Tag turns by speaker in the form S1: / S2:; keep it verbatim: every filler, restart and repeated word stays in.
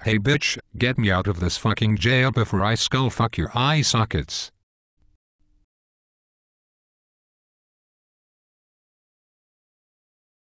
S1: Hey bitch, get me out of this fucking jail before I skull fuck your eye sockets.